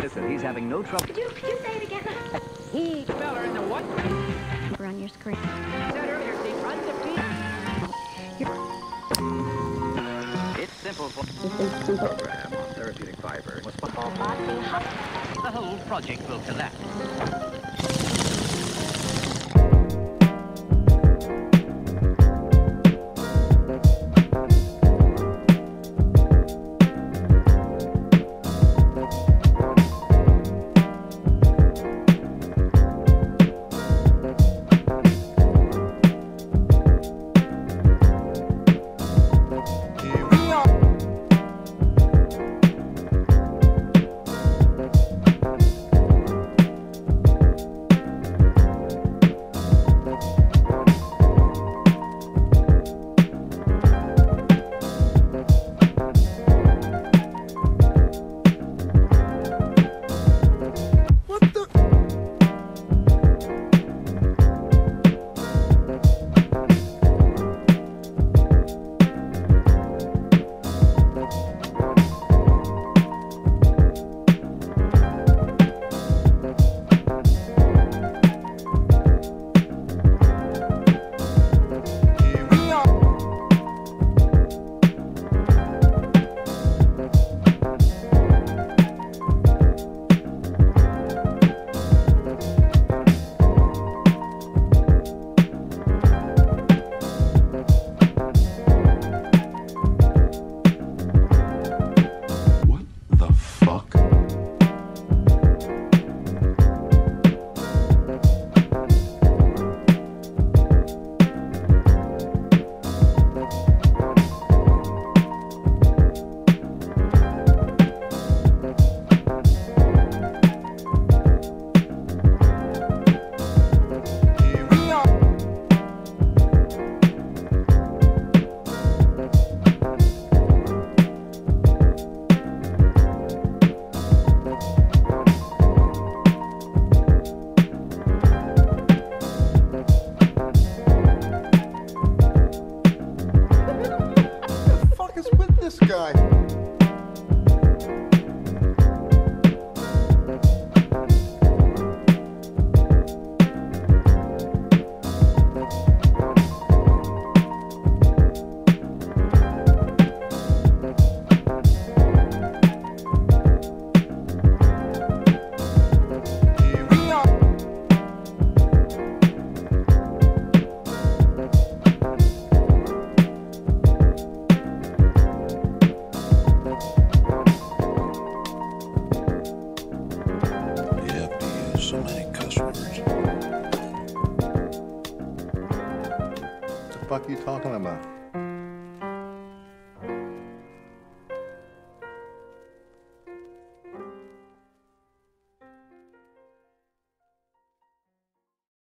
Listen, he's having no trouble. Could you say it again? He feller in the what? On your screen. Said earlier, he runs the feet. It's simple. This is simple. Program on therapeutic fiber. The whole project will collapse. This guy. So many cuss words. What the fuck are you talking about?